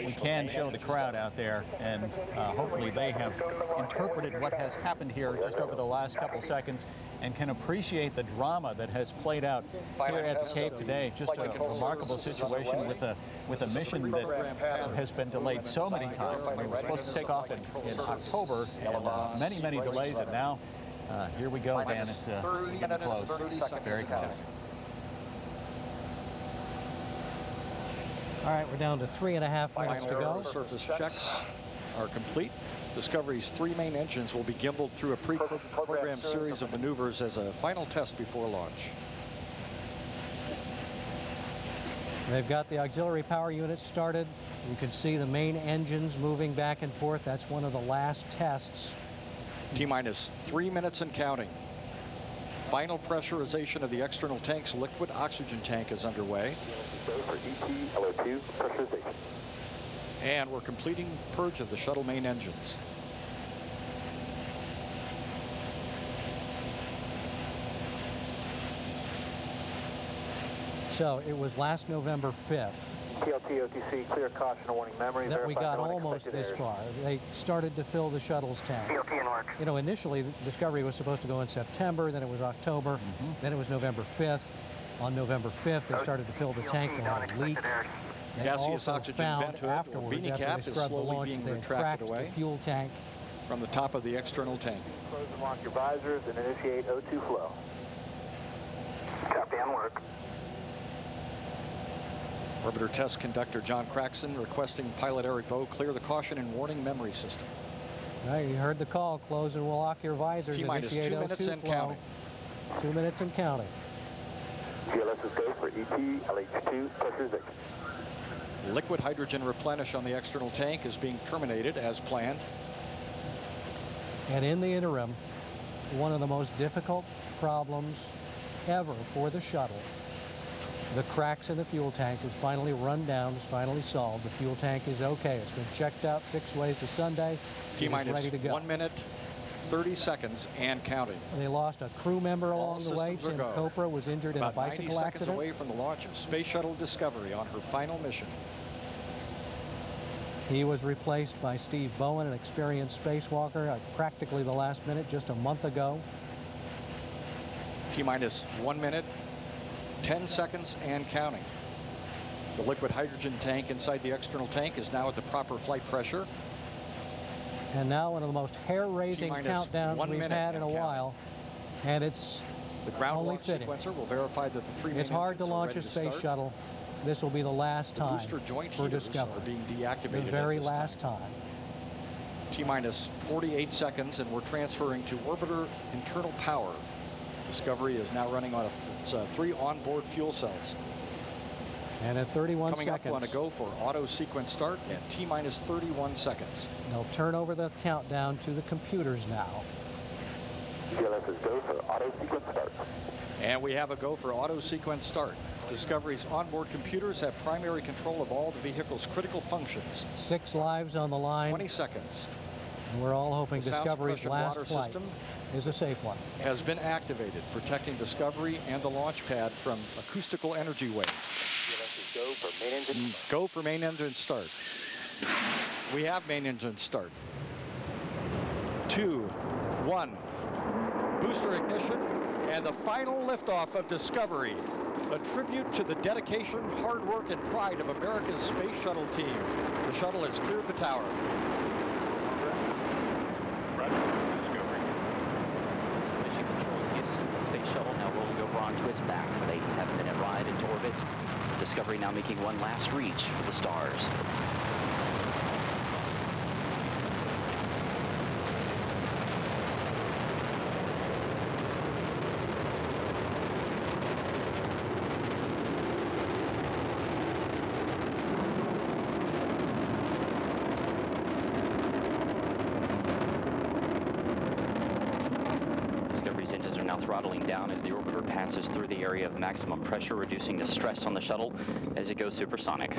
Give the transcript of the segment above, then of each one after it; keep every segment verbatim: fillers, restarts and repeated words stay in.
we can show the crowd out there, and uh, hopefully they have interpreted what has happened here just over the last couple seconds and can appreciate the drama that has played out here at the Cape today. Just a remarkable situation with a with a mission that has been delayed so many times. We were supposed to take off in, in October, and uh, many, many delays, and now uh, here we go, Dan. It's uh, getting close, very close. All right, we're down to three and a half minutes to go. Surface checks are complete. Discovery's three main engines will be gimbaled through a pre-programmed series of maneuvers as a final test before launch. They've got the auxiliary power units started. You can see the main engines moving back and forth. That's one of the last tests. T-minus three minutes and counting. Final pressurization of the external tank's liquid oxygen tank is underway. For E T L O two pressurization. And we're completing purge of the shuttle main engines. So it was last November fifth. T L T O T C, clear caution warning memory. That we got almost this far. They started to fill the shuttle's tank. T L T in work. You know, initially Discovery was supposed to go in September, then it was October, mm-hmm. then it was November fifth. On November fifth, they started to fill the tank. They had a leak. They Gaseous also oxygen found vent hood afterwards, beanie after cap they is scrubbed the slowly launch, being they retracted cracked away the fuel tank. from the top of the external tank. Close and lock your visors and initiate O two flow. Copy on work. Orbiter test conductor John Craxton requesting pilot Eric Bowe clear the caution and warning memory system. All right, you heard the call. Close and lock your visors. T-minus Initiate two minutes O two and flow. counting. Two minutes and counting. G L S is go for E T L H two pressurization. Liquid hydrogen replenish on the external tank is being terminated as planned. And in the interim, one of the most difficult problems ever for the shuttle, the cracks in the fuel tank was finally run down, is finally solved. The fuel tank is okay. It's been checked out six ways to Sunday. T-minus ready to go. one minute, thirty seconds and counting. They lost a crew member All along the way. systems are Tim go. Copra was injured About in a bicycle ninety accident. seconds away from the launch of Space Shuttle Discovery on her final mission. He was replaced by Steve Bowen, an experienced spacewalker, at practically the last minute just a month ago. T-minus one minute, ten seconds and counting. The liquid hydrogen tank inside the external tank is now at the proper flight pressure. And now one of the most hair-raising countdowns we've had in a while, and it's the ground only launch fitting. sequencer will verify that the three main It's hard to engines are launch ready a to space start. shuttle. This will be the last The time booster joint for heaters Discovery. are being deactivated The very at this last time. time. T-minus forty-eight seconds, and we're transferring to orbiter internal power. Discovery is now running on a it's, uh, three onboard fuel cells. And at thirty-one Coming seconds, up on a go for auto sequence start at T-minus thirty-one seconds. they'll turn over the countdown to the computers now. G L S is go for auto sequence start. And we have a go for auto sequence start. Discovery's onboard computers have primary control of all the vehicle's critical functions. Six lives on the line. twenty seconds. And we're all hoping The sound Discovery's suppression last water flight system is a safe one. has been activated, protecting Discovery and the launch pad from acoustical energy waves. G L S is go for main engine. Go for main engine start. We have main engine start. Two, one. Booster ignition and the final liftoff of Discovery. A tribute to the dedication, hard work, and pride of America's Space Shuttle team. The shuttle has cleared the tower. Roger, Discovery. This is Mission Control Houston. The Space Shuttle now rolling over onto its back with a half-minute ride into orbit. Discovery now making one last reach for the stars. Throttling down as the orbiter passes through the area of maximum pressure, reducing the stress on the shuttle as it goes supersonic.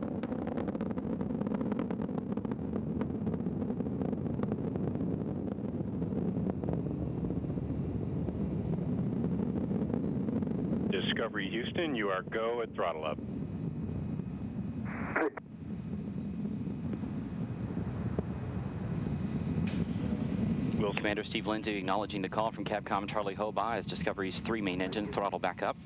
Discovery Houston, you are go at throttle up. Commander Steve Lindsay acknowledging the call from Capcom Charlie Hoba as Discovery's three main engines throttle back up.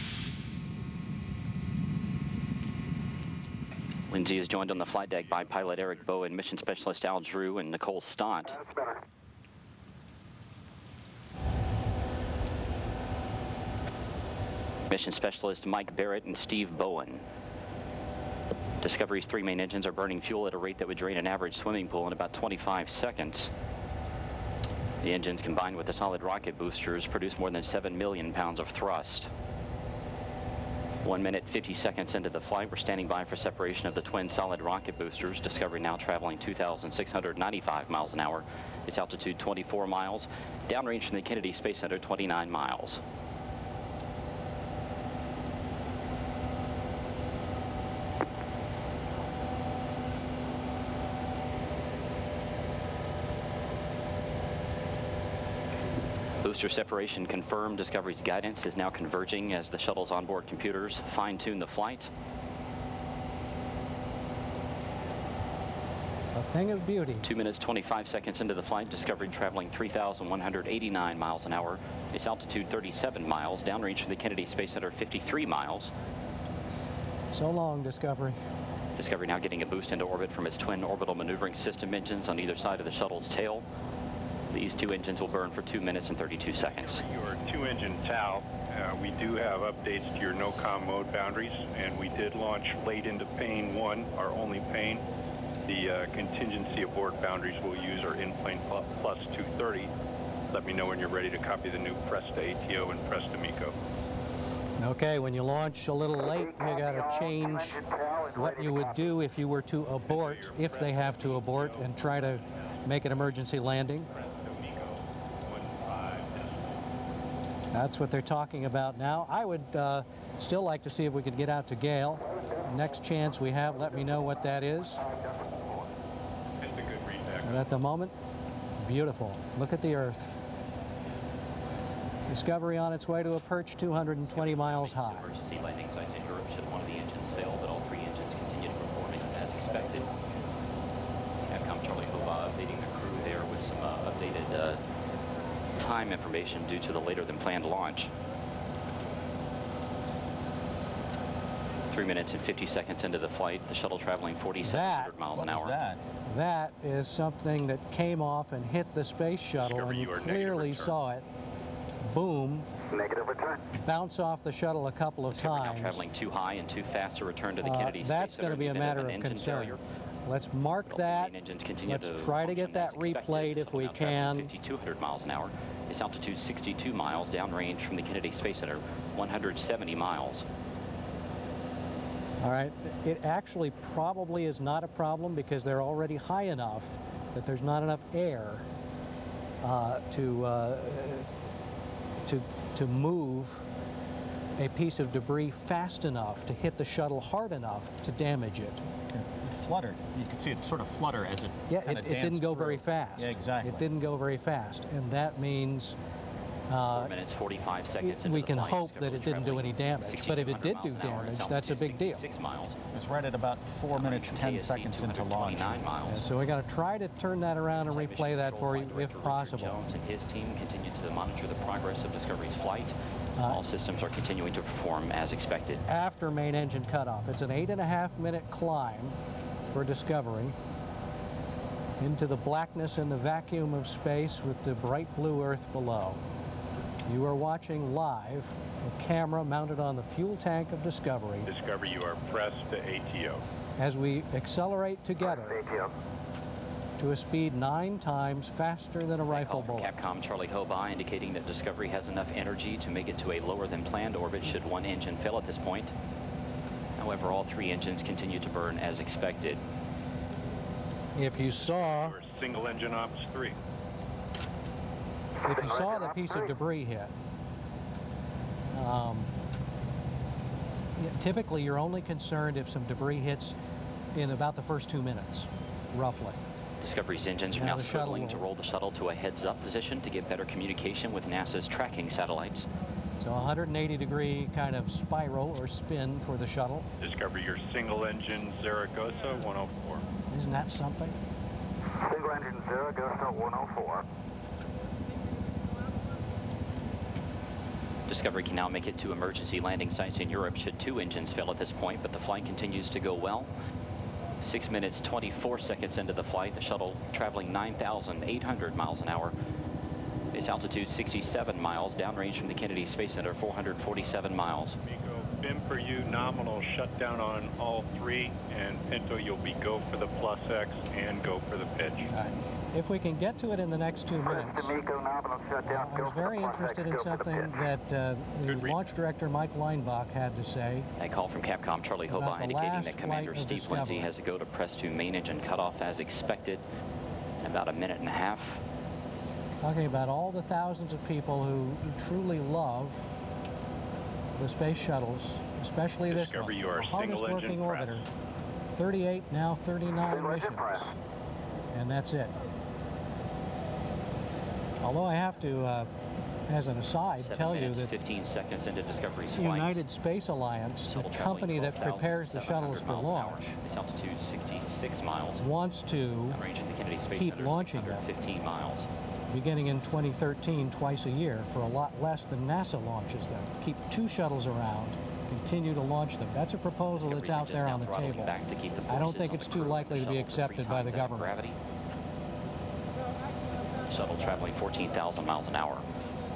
Lindsay is joined on the flight deck by pilot Eric Bowen, mission specialist Al Drew, and Nicole Stott. Mission specialist Mike Barrett and Steve Bowen. Discovery's three main engines are burning fuel at a rate that would drain an average swimming pool in about twenty-five seconds. The engines, combined with the solid rocket boosters, produce more than seven million pounds of thrust. One minute, fifty seconds into the flight, we're standing by for separation of the twin solid rocket boosters. Discovery now traveling two thousand six hundred ninety-five miles an hour. Its altitude twenty-four miles. Downrange from the Kennedy Space Center, twenty-nine miles. Booster separation confirmed. Discovery's guidance is now converging as the shuttle's onboard computers fine-tune the flight. A thing of beauty. Two minutes, twenty-five seconds into the flight, Discovery traveling three thousand one hundred eighty-nine miles an hour. Its altitude thirty-seven miles. Downrange from the Kennedy Space Center, fifty-three miles. So long, Discovery. Discovery now getting a boost into orbit from its twin orbital maneuvering system engines on either side of the shuttle's tail. These two engines will burn for two minutes and thirty-two seconds. Your two-engine T A L, uh, we do have updates to your no-com mode boundaries, and we did launch late into pane one, our only pane. The uh, contingency aboard boundaries we'll use are in-plane plus two thirty. Let me know when you're ready to copy the new Presta A T O and Presta MECO. Okay, when you launch a little late, you got to change what you would do if you were to abort, if they have to abort, and try to make an emergency landing. That's what they're talking about now. I would uh, still like to see if we could get out to Gale. Next chance we have, let me know what that is. And at the moment, beautiful. Look at the Earth. Discovery on its way to a perch two hundred twenty miles high. Emergency landing sites in Europe should one of the engines fail, but all three engines continue to perform as expected. Capcom Charlie Hoba updating the crew there with some uh, updated uh, time information due to the later than planned launch. Three minutes and fifty seconds into the flight, the shuttle traveling forty-seven hundred miles an hour. What is that? That is something that came off and hit the space shuttle, Discovery, and you you are clearly negative saw it. Boom. Negative return. Bounce off the shuttle a couple of Discovery now times. traveling too high and too fast to return to the Uh, Kennedy Space that's Center. going to be a Due matter an of engine concern. failure. Let's mark All the that. main engines continue Let's to try to get function that as expected. replayed if Shuttle we now traveling can. fifty-two hundred miles an hour. Its altitude sixty-two miles, downrange from the Kennedy Space Center, one hundred seventy miles. All right, it actually probably is not a problem because they're already high enough that there's not enough air uh, to, uh, to, to move a piece of debris fast enough to hit the shuttle hard enough to damage it. It fluttered. You could see it sort of flutter as it Yeah, kind it, of it didn't go very through. fast. Yeah, exactly. It didn't go very fast, and that means uh, Four minutes, forty-five seconds. we into can the flight, hope that Discovery it didn't do traveling any damage. But if it did do sixty-two hundred miles an hour, damage, its that's a big deal. sixty-six miles. It was right at about four minutes, ten seconds into launch. twenty-nine miles. Yeah, so we got to try to turn that around and Mission replay that Control for you Flight if Director Richard possible. Jones and his team continue to monitor the progress of Discovery's flight. Uh, All systems are continuing to perform as expected. After main engine cutoff, it's an eight and a half minute climb for Discovery into the blackness and the vacuum of space with the bright blue Earth below. You are watching live a camera mounted on the fuel tank of Discovery Discovery, you are pressed to A T O. as we accelerate together A T O. to a speed nine times faster than a rifle Call from bullet. Capcom Charlie Hoba indicating that Discovery has enough energy to make it to a lower than planned orbit should one engine fail at this point. However, all three engines continue to burn as expected. If you saw, Your single engine ops three. if you saw the piece of debris hit, um, yeah, typically you're only concerned if some debris hits in about the first two minutes, roughly. Discovery's engines are Now now the shuttle struggling to will- roll the shuttle to a heads-up position to get better communication with NASA's tracking satellites. So a one hundred eighty degree kind of spiral or spin for the shuttle. Discovery, your single engine Zaragoza one oh four. Isn't that something? Single engine Zaragoza one oh four. Discovery can now make it to emergency landing sites in Europe should two engines fail at this point, but the flight continues to go well. Six minutes, twenty-four seconds into the flight, the shuttle traveling nine thousand eight hundred miles an hour. Base altitude sixty-seven miles, downrange from the Kennedy Space Center four hundred forty-seven miles. Miko, B I M per U nominal shutdown on all three, and Pinto, you'll be go for the plus X and go for the pitch. All right. If we can get to it in the next two minutes, uh, I was very interested in something that uh, the launch director Mike Leinbach had to say. A call from Capcom Charlie Hobaugh indicating that Commander Steve Lindsay has to go to press to main engine cutoff as expected in about a minute and a half. Talking about all the thousands of people who, who truly love the space shuttles, especially this one, the hardest working orbiter. thirty-eight, now thirty-nine missions, and that's it. Although I have to, uh, as an aside, tell you that fifteen seconds into Discovery's the flight, United Space Alliance, the company that prepares the shuttles for launch, its altitude sixty-six miles, wants to keep launching them, fifteen miles. beginning in twenty thirteen, twice a year, for a lot less than NASA launches them. Keep two shuttles around, continue to launch them. That's a proposal that's out there on the table. I don't think it's too likely to be accepted by the government. Shuttle traveling fourteen thousand miles an hour.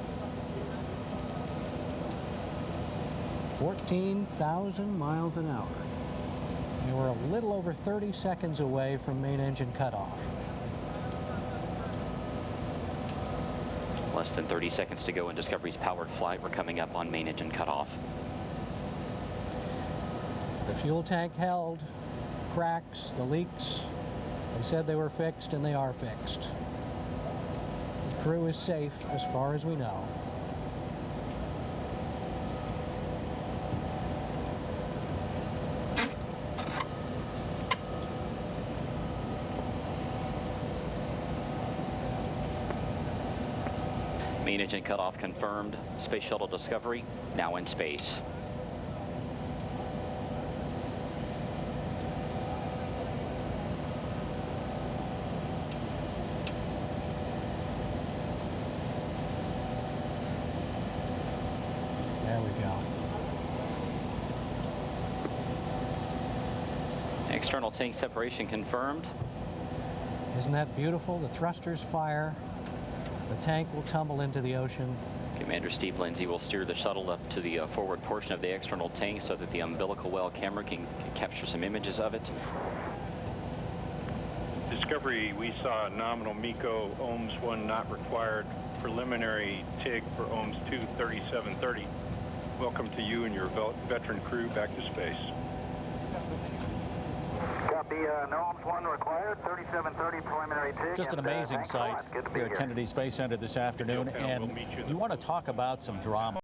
fourteen thousand miles an hour. And we're a little over thirty seconds away from main engine cutoff. Less than thirty seconds to go in Discovery's powered flight. We're coming up on main engine cutoff. The fuel tank held, cracks, the leaks. They said they were fixed, and they are fixed. The crew is safe as far as we know. Main engine cutoff confirmed. Space Shuttle Discovery now in space. There we go. External tank separation confirmed. Isn't that beautiful? The thrusters fire. The tank will tumble into the ocean. Commander Steve Lindsay will steer the shuttle up to the uh, forward portion of the external tank so that the umbilical well camera can, can capture some images of it. Discovery, we saw nominal MECO, ohms one not required, preliminary T I G for ohms two, thirty-seven thirty. Welcome to you and your veteran crew back to space. Copy, uh, no ohms one required, thirty-seven thirty preliminary T I G. Just an amazing sight here at Kennedy Space Center this afternoon, and you want to talk about some drama.